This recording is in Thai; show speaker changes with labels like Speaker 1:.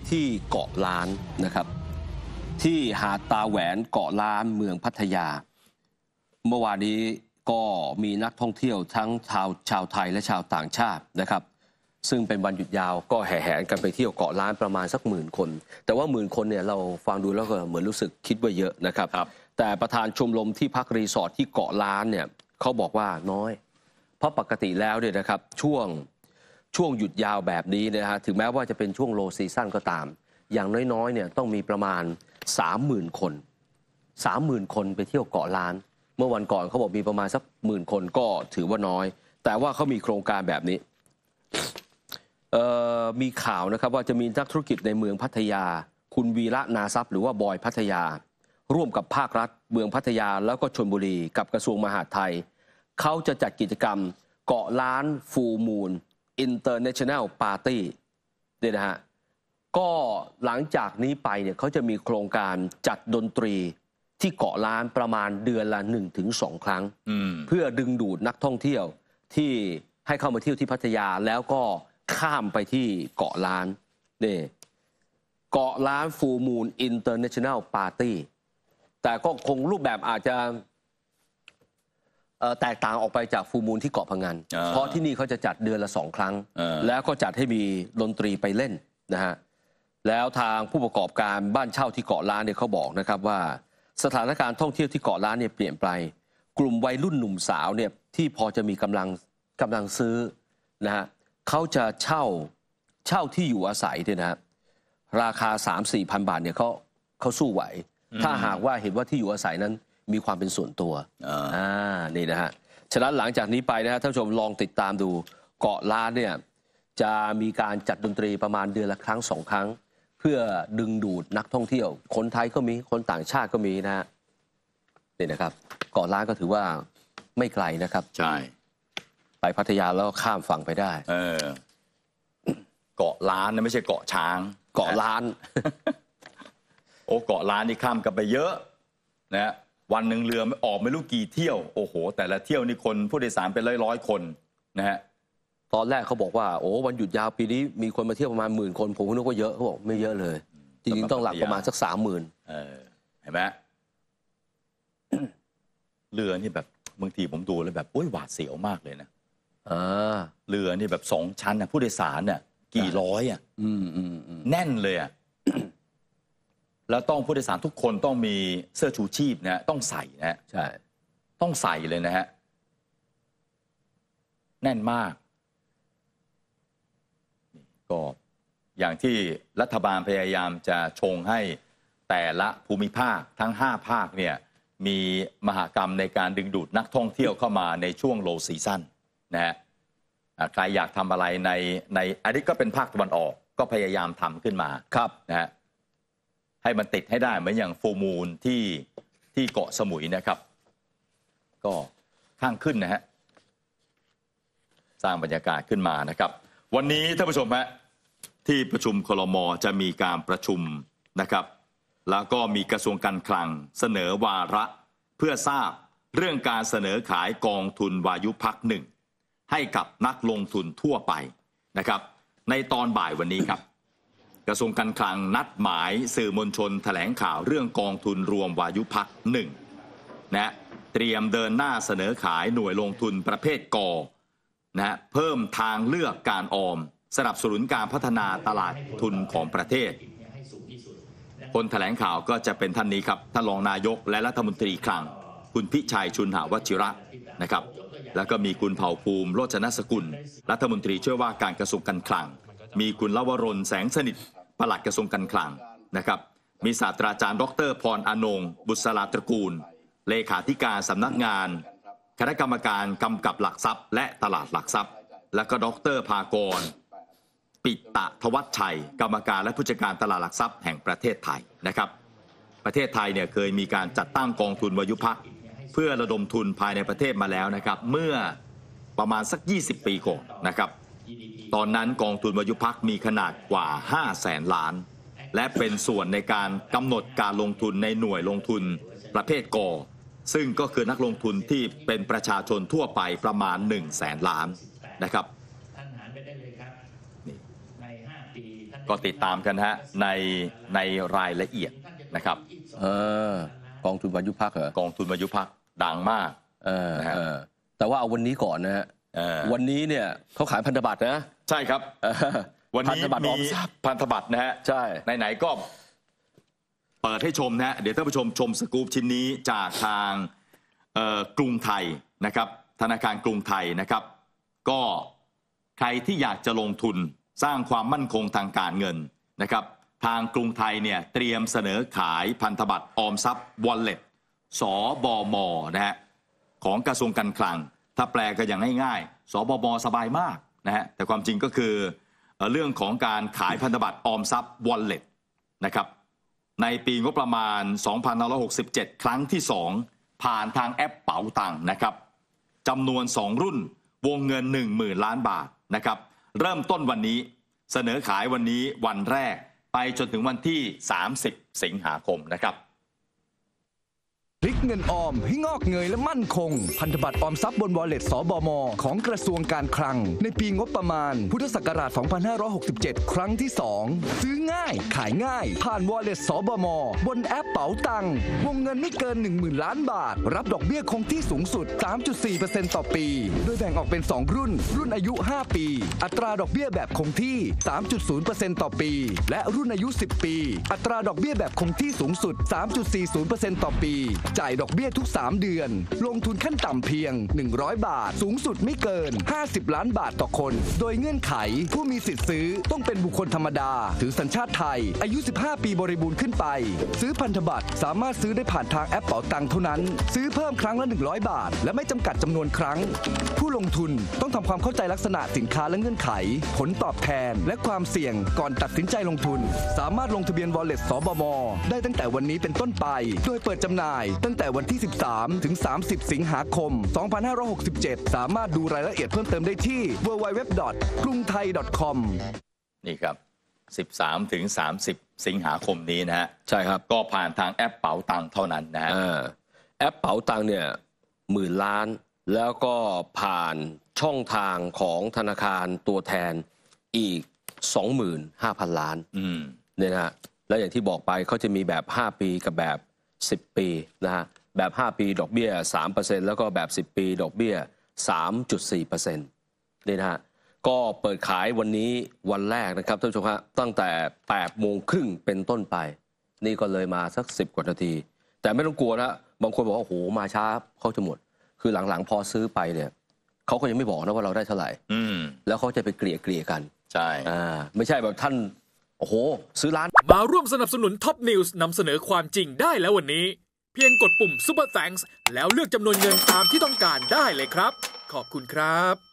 Speaker 1: ที่เกาะล้านนะครับที่หาดตาแหวนเกาะล้านเมืองพัทยาเมื่อวานนี้ก็มีนักท่องเที่ยวทั้งชาวไทยและชาวต่างชาตินะครับซึ่งเป็นวันหยุดยาวก็แห่แหนกันไปเที่ยวเกาะล้านประมาณสัก10,000 คนแต่ว่า10,000 คนเนี่ยเราฟังดูแล้วก็เหมือนรู้สึกคิดว่าเยอะนะครับแต่ประธานชมรมที่พักรีสอร์ทที่เกาะล้านเนี่ยเขาบอกว่าน้อยเพราะปกติแล้วเนี่ยนะครับช่วงหยุดยาวแบบนี้นะฮะถึงแม้ว่าจะเป็นช่วงโลซีซั่นก็ตามอย่างน้อยๆเนี่ยต้องมีประมาณ 30,000 คน 30,000 คนไปเที่ยวเกาะล้านเมื่อวันก่อนเขาบอกมีประมาณสัก10,000 คนก็ถือว่าน้อยแต่ว่าเขามีโครงการแบบนี้มีข่าวนะครับว่าจะมีนักธุรกิจในเมืองพัทยาคุณวีระนาทรัพย์หรือว่าบอยพัทยาร่วมกับภาครัฐเมืองพัทยาแล้วก็ชลบุรีกับกระทรวงมหาดไทยเขาจะจัดกิจกรรมเกาะล้านฟูลมูนอินเตอร์เนชั่นแนลปาร์ตี้เนี่ยนะฮะก็หลังจากนี้ไปเนี่ยเขาจะมีโครงการจัดดนตรีที่เกาะล้านประมาณเดือนละ 1-2 ครั้งเพื่อดึงดูดนักท่องเที่ยวที่ให้เข้ามาเที่ยวที่พัทยาแล้วก็ข้ามไปที่เกาะล้านนี่เกาะล้านฟูลมูนอินเตอร์เนชั่นแนลปาร์ตี้แต่ก็คงรูปแบบอาจจะแตกต่างออกไปจากฟูลมูนที่เกาะพะงันเพราะที่นี่เขาจะจัดเดือนละ 2 ครั้งแล้วก็จัดให้มีดนตรีไปเล่นนะฮะแล้วทางผู้ประกอบการบ้านเช่าที่เกาะล้านเนี่ยเขาบอกนะครับว่าสถานการณ์ท่องเที่ยวที่เกาะล้านเนี่ยเปลี่ยนไปกลุ่มวัยรุ่นหนุ่มสาวเนี่ยที่พอจะมีกำลังซื้อนะฮะเขาจะเช่าที่อยู่อาศัยเนี่ยนะราคา 3-4 พันบาทเนี่ยเขาสู้ไหวถ้าหากว่าเห็นว่าที่อยู่อาศัยนั้นมีความเป็นส่วนตัวนี่นะฮะฉะนั้นหลังจากนี้ไปนะฮะท่านผู้ชมลองติดตามดูเกาะล้านเนี่ยจะมีการจัดดนตรีประมาณเดือนละครั้ง 2 ครั้งเพื่อดึงดูดนักท่องเที่ยวคนไทยก็มีคนต่างชาติก็มีนะฮะนี่นะครับเกาะล้านก็ถือว่าไม่ไกลนะครับ
Speaker 2: ใช่
Speaker 1: ไปพัทยาแล้วข้ามฝั่งไปได้
Speaker 2: เกาะล้านนะไม่ใช่เกาะช้าง
Speaker 1: เกาะล้าน
Speaker 2: โอ้เกาะล้านนี่ข้ามกันไปเยอะนะวันหนึ่งเรือออกไม่รู้กี่เที่ยวโอ้โหแต่ละเที่ยวนี่คนผู้โดยสารเป็นร้อยคนนะฮะ
Speaker 1: ตอนแรกเขาบอกว่าโอ้วันหยุดยาวปีนี้มีคนมาเที่ยวประมาณ10,000 คนผมก็นึกว่าเยอะเขาบอกไม่เยอะเลยจริงๆต้องหลักประมาณสัก 30,000
Speaker 2: เห็นไหมเรือนี่แบบบางทีผมดูแล้วแบบโอ้ยหวาดเสียวมากเลยนะเรือนี่แบบ2 ชั้นนะผู้โดยสารเนี่ยกี่ร้อยแน่นเลยแล้วต้องผู้โดยสารทุกคนต้องมีเสื้อชูชีพนะต้องใส่นะ
Speaker 1: ใช่
Speaker 2: ต้องใส่เลยนะฮะแน่นมากก็อย่างที่รัฐบาลพยายามจะชงให้แต่ละภูมิภาคทั้ง5 ภาคเนี่ยมีมหกรรมในการดึงดูดนักท่องเที่ยวเข้ามาในช่วงโลซีซั่นนะฮะใครอยากทำอะไรในอันนี้ก็เป็นภาคตะวันออกก็พยายามทำขึ้นมา
Speaker 1: ครับ
Speaker 2: นะฮะให้มันติดให้ได้เหมือนอย่างฟูลมูนที่เกาะสมุยนะครับก็ข้างขึ้นนะฮะสร้างบรรยากาศขึ้นมานะครับวันนี้ท่านผู้ชมฮะที่ประชุมครม.จะมีการประชุมนะครับแล้วก็มีกระทรวงการคลังเสนอวาระเพื่อทราบเรื่องการเสนอขายกองทุนวายุพัก1ให้กับนักลงทุนทั่วไปนะครับในตอนบ่ายวันนี้ครับกระทรวงการคลังนัดหมายสื่อมวลชนแถลงข่าวเรื่องกองทุนรวมวายุพัก1นะเตรียมเดินหน้าเสนอขายหน่วยลงทุนประเภทกนะเพิ่มทางเลือกการออมสนับสนุนการพัฒนาตลาดทุนของประเทศคนแถลงข่าวก็จะเป็นท่านนี้ครับท่านรองนายกและรัฐมนตรีคลังคุณพิชัยชุนหวชิระนะครับแล้วก็มีคุณเผ่าภูมิโรจนสกุลรัฐมนตรีช่วยว่าการกระทรวงการคลังมีคุณลวรนแสงสนิทปลัดกระทรวงการคลังนะครับมีศาสตราจารย์ดร.พรอนงค์บุษราตระกูลเลขาธิการสำนักงานคณะกรรมการกำกับหลักทรัพย์และตลาดหลักทรัพย์และก็ดร.ภากรปิตะทวัชชัยกรรมการและผู้จัดการตลาดหลักทรัพย์แห่งประเทศไทยนะครับประเทศไทยเนี่ยเคยมีการจัดตั้งกองทุนวายุพักเพื่อระดมทุนภายในประเทศมาแล้วนะครับเมื่อประมาณสัก20 ปีก่อนนะครับตอนนั้นกองทุนวายุพักมีขนาดกว่า 500,000 ล้านและเป็นส่วนในการกำหนดการลงทุนในหน่วยลงทุนประเภทกซึ่งก็คือนักลงทุนที่เป็นประชาชนทั่วไปประมาณ100,000 ล้านนะครับก็ติดตามกันฮะในรายละเอียดนะครับ
Speaker 1: กองทุนวายุพักเหรอก
Speaker 2: องทุนวายุพักดังมาก
Speaker 1: นะฮะแต่ว่าเอาวันนี้ก่อนนะฮะวันนี้เนี่ยเขาขายพันธบัตรนะ
Speaker 2: ใช่ครับวันนี้มีพันธบัตรนะฮะ
Speaker 1: ใช่
Speaker 2: ไหนๆก็เปิดให้ชมนะฮะเดี๋ยวท่านผู้ชมชมสกู๊ปชิ้นนี้จากทางกรุงไทยนะครับธนาคารกรุงไทยนะครับก็ใครที่อยากจะลงทุนสร้างความมั่นคงทางการเงินนะครับทางกรุงไทยเนี่ยเตรียมเสนอขายพันธบัตรออมทรัพย์ Wallet สบม.นะฮะของกระทรวงการคลังถ้าแปลก็อย่างง่ายๆสบม.สบายมากนะฮะแต่ความจริงก็คือเรื่องของการขายพันธบัตรออมทรัพย์ Wallet นะครับในปีงบประมาณ 2567 ครั้งที่ 2 ผ่านทางแอปเป๋าตังค์นะครับจำนวน2รุ่นวงเงิน 10,000 ล้านบาทนะครับเริ่มต้นวันนี้เสนอขายวันนี้วันแรกไปจนถึงวันที่30 สิงหาคมนะครับ
Speaker 3: พลิกเงินออมให้งอกเงยและมั่นคงพันธบัตรออมทรัพย์บน Wallet สบม.ของกระทรวงการคลังในปีงบประมาณพุทธศักราช 2567 ครั้งที่ 2 ซื้อง่ายขายง่ายผ่าน Wallet สบม.บนแอปเป๋าตังค์วงเงินไม่เกิน 10,000 ล้านบาทรับดอกเบี้ยคงที่สูงสุด 3.4% ต่อปีโดยแบ่งออกเป็น2รุ่นอายุ5ปีอัตราดอกเบี้ยแบบคงที่ 3.0% ต่อปีและรุ่นอายุ 10 ปีอัตราดอกเบี้ยแบบคงที่สูงสุด 3.40% ต่อปีจ่ายดอกเบี้ยทุก3เดือนลงทุนขั้นต่ำเพียง100 บาทสูงสุดไม่เกิน50 ล้านบาทต่อคนโดยเงื่อนไขผู้มีสิทธิ์ซื้อต้องเป็นบุคคลธรรมดาถือสัญชาติไทยอายุ15 ปีบริบูรณ์ขึ้นไปซื้อพันธบัตรสามารถซื้อได้ผ่านทางแอปเป๋าตังค์เท่านั้นซื้อเพิ่มครั้งละ100 บาทและไม่จำกัดจำนวนครั้งผู้ลงทุนต้องทำความเข้าใจลักษณะสินค้าและเงื่อนไขผลตอบแทนและความเสี่ยงก่อนตัดสินใจลงทุนสามารถลงทะเบียน Wallet สบม.ได้ตั้งแต่วันนี้เป็นต้นไปโดยเปิดจำหน่ายตั้งแต่วันที่ 13 ถึง 30 สิงหาคม 2567 สามารถดูรายละเอียดเพิ่มเติมได้ที่ www.krungthai.com
Speaker 2: นี่ครับ 13 ถึง 30 สิงหาคมนี้นะฮะ
Speaker 1: ใช่ครับ
Speaker 2: ก็ผ่านทางแอปเป๋าตังค์เท่านั้นนะฮะ
Speaker 1: แอปเป๋าตังค์เนี่ย10,000 ล้านแล้วก็ผ่านช่องทางของธนาคารตัวแทนอีก 25,000 ล้านเนี่ยนะฮะและอย่างที่บอกไปเขาจะมีแบบ5ปีกับแบบ10 ปีนะฮะแบบ5ปีดอกเบี้ย 3% แล้วก็แบบ10 ปีดอกเบี้ย 3.4% นี่นะฮะก็เปิดขายวันนี้วันแรกนะครับท่านผู้ชมครับตั้งแต่ 8:30 น.เป็นต้นไปนี่ก็เลยมาสัก10 กว่านาทีแต่ไม่ต้องกลัวนะบางคนบอกว่าโอ้โหมาช้าเขาจะหมดคือหลังๆพอซื้อไปเนี่ยเขาก็ยังไม่บอกนะว่าเราได้เท่าไหร่แล้วเขาจะไปเกลี่ยกัน
Speaker 2: ใช่
Speaker 1: ไม่ใช่แบบท่านโอ้โหซื้อร้าน
Speaker 4: มาร่วมสนับสนุนท็อปนิวส์นำเสนอความจริงได้แล้ววันนี้เพียงกดปุ่ม Super Thanks แล้วเลือกจำนวนเงินตามที่ต้องการได้เลยครับขอบคุณครับ